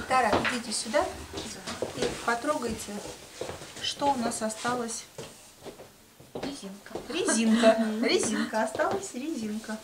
Доктора, идите сюда и потрогайте, что у нас осталось. Резинка. Резинка. Резинка. Осталась резинка.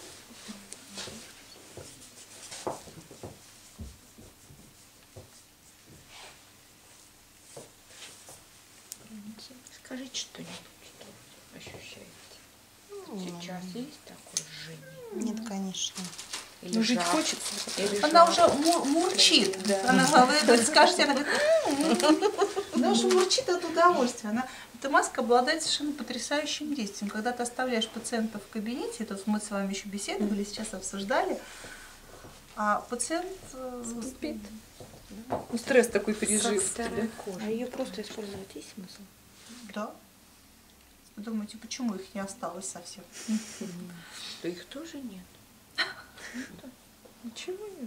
Скажите что-нибудь, что ощущаете. Сейчас есть такое жжение? Нет, конечно. Или жить жар? хочется. Или Она жар? уже мурчит. Да. Она, вы скажете, она говорит, она уже мурчит от удовольствия. Эта маска обладает совершенно потрясающим действием. Когда ты оставляешь пациента в кабинете, тут мы с вами еще беседовали, сейчас обсуждали, а пациент Спит. Ну, стресс такой пережив. Вторая кожа. А ее просто использовать есть смысл? Да. Вы думаете, почему их не осталось совсем? Что их тоже нет. Ничего нет.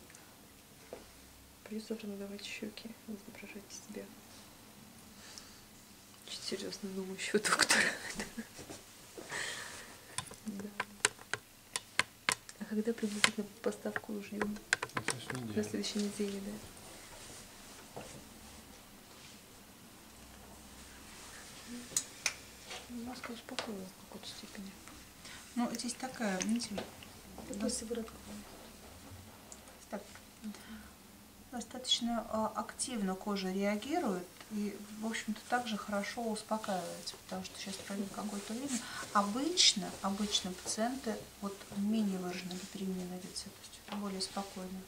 Призор надавать щеки, изображать себя. Очень серьезно думающего доктора. Да. А когда приблизительно поставку ждем? На следующей неделе, да. Маска успокоила в какой-то степени. Ну, здесь такая, видите, так, достаточно активно кожа реагирует и, в общем-то, также хорошо успокаивается, потому что сейчас пройдет какое-то время. Обычно пациенты вот менее выраженной гиперемии на лице, то есть более спокойные.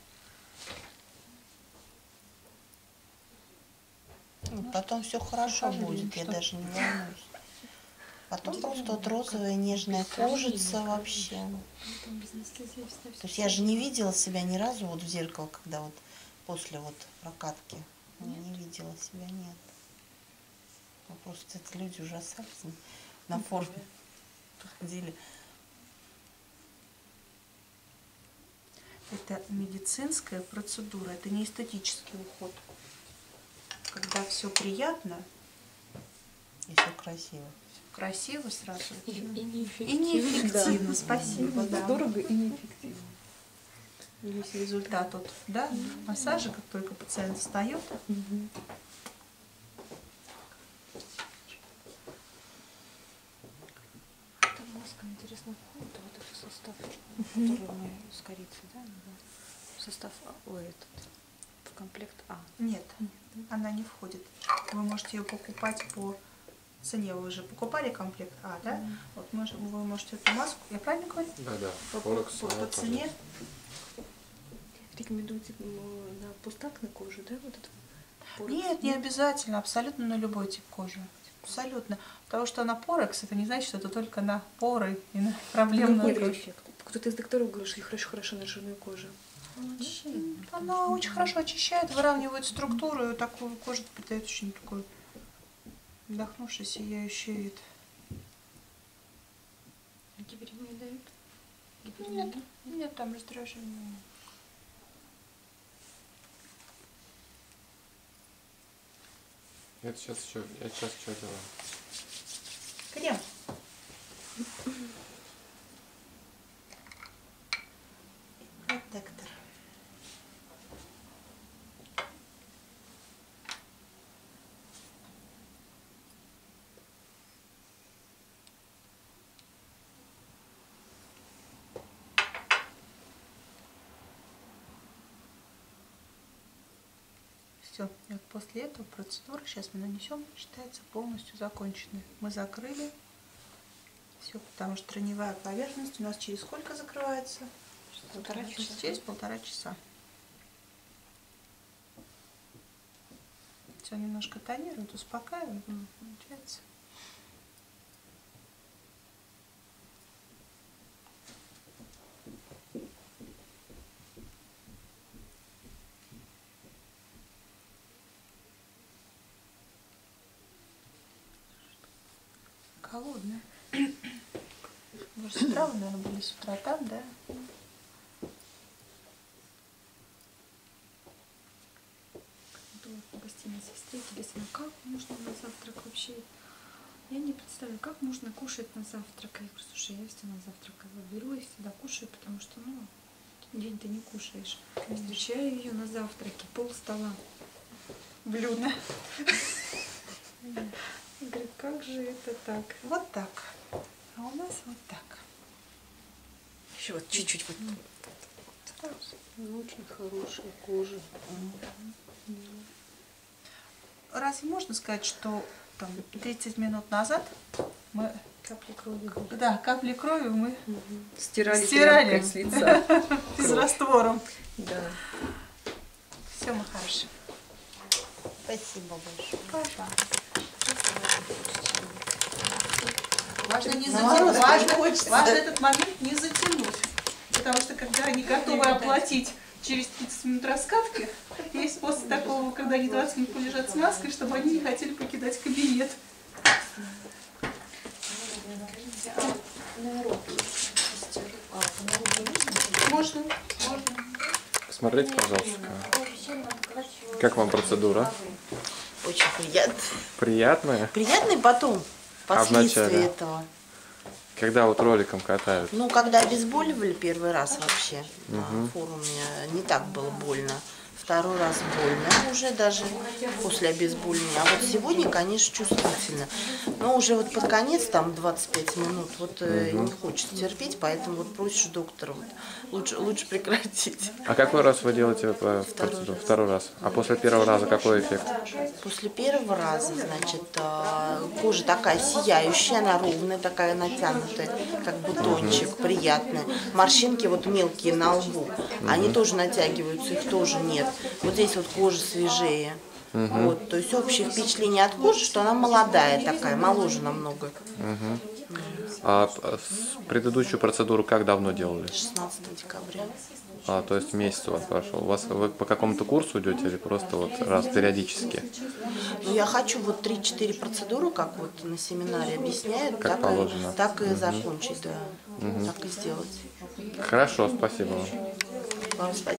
Потом все хорошо будет, я даже не волнуюсь. Потом просто вот розовая нежная кожица вообще. То есть я же не видела себя ни разу вот в зеркало, когда вот после вот прокатки. Не видела себя, нет. Ну, просто это люди ужасались на форме. Проходили. Это медицинская процедура, это не эстетический уход. Когда все приятно И все красиво. красиво сразу. И неэффективно. И неэффективно, Да. спасибо. Да. Дорого и неэффективно. Весь результат вот, да, массажа, как только пациент встает. Там маска, интересно, входит вот этот состав, который мы с корицей, да? Состав в комплект А. Нет, она не входит. Вы можете ее покупать по цене. Вы уже покупали комплект А, да? Вот вы можете эту маску, я правильно говорю? Да. По цене. Рекомендуете на пустак на кожу, да? Вот это? Нет, не обязательно, абсолютно на любой тип кожи. Абсолютно. Потому что она порекс, это не значит, что это только на поры и на проблемную кожу. Кто-то из докторов говорит, что хорошо на жирную кожу. Она очень хорошо очищает, выравнивает структуру, и такую кожу придает очень такой вдохнувший, сияющий вид. Гиперемию дают? Нет, там раздражение. Я сейчас что делаю? Крем. Протектор. Все, и вот после этого процедуры сейчас мы нанесем, считается полностью законченной. Мы закрыли все, потому что раневая поверхность у нас через сколько закрывается? Полтора часа. Через 1,5 часа. Все немножко тонирует, успокаивает, получается. Холодная. Вы же с утра, вы, наверное, были с утра там, да? В гостинице встретились, ну как можно на завтрак вообще? Я не представляю, как можно кушать на завтрак. Я говорю, слушай, я всегда на завтрак беру и всегда кушаю, потому что, день ты не кушаешь. Встречаю ее на завтраке, пол стола. Блюдо. Говорит, как же это так? Вот так. А у нас вот так. Еще вот чуть-чуть вот. Ну, очень хорошая кожа. Разве можно сказать, что там 30 минут назад мы... Капли крови были. Да, капли крови мы Стирали Стирали. тряпкой с лица. с раствором. Да. Все, мы хороши. Спасибо большое. Важно не Наоборот, затянуть. Важно этот момент не затянуть. Потому что когда они готовы оплатить через 30 минут раскатки, есть после такого, когда они 20 минут полежат с маской, чтобы они не хотели покидать кабинет. Можно, можно. Смотрите, пожалуйста. Как вам процедура? Очень приятно. Приятная? Приятный потом, А последствия вначале? этого. Когда вот роликом катают? Ну, когда обезболивали первый раз вообще на форуме, не так было больно. Второй раз больно уже даже после обезболивания. А вот сегодня, конечно, чувствительно. Но уже вот под конец, там 25 минут, вот не хочется терпеть, поэтому вот просишь доктора, вот, лучше прекратить. А какой раз вы делаете процедуру? Второй раз. А после первого раза какой эффект? После первого раза, значит, кожа такая сияющая, она ровная, такая натянутая, как бутончик, приятная. Морщинки вот мелкие на лбу, они тоже натягиваются, их тоже нет. Вот здесь вот кожа свежее. Вот, то есть общее впечатление от кожи, что она молодая такая, моложе намного. А предыдущую процедуру как давно делали? 16 декабря. То есть месяц у вас прошел. Вы по какому-то курсу идете или просто вот раз периодически? Ну, я хочу вот 3-4 процедуры, как вот на семинаре объясняют, Как положено. так и закончить, да, так и сделать. Хорошо, спасибо вам. Вам спасибо.